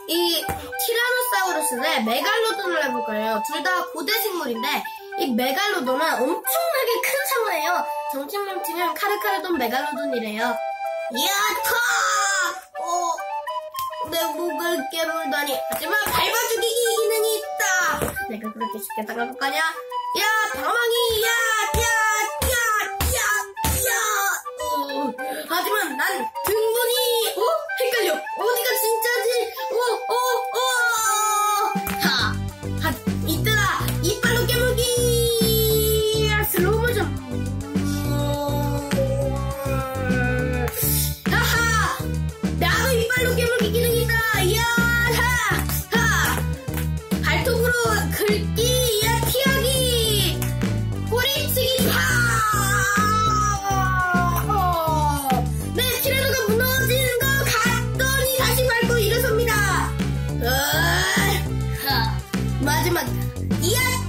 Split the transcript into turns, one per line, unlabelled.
이 티라노사우루스의 메갈로돈을 해볼 거예요. 둘 다 고대 생물인데 이 메갈로돈은 엄청나게 큰 상어예요. 정체명 팀은 카르카르돈 메갈로돈이래요. 야타! 내 목을 깨물다니. 하지만 밟아주기 기능이 있다. 내가 그렇게 쉽게 당할 거냐? 야, 방망이! 야! 하지만 난 등분이 헷갈려. 어디가 진짜지? 이때다. 이빨로 깨물기. 슬로우 모션. 하하. 나도 이빨로 깨물기 기능이 있다. 발톱으로 긁기. 피하기. 꼬리치기. 마지막 이야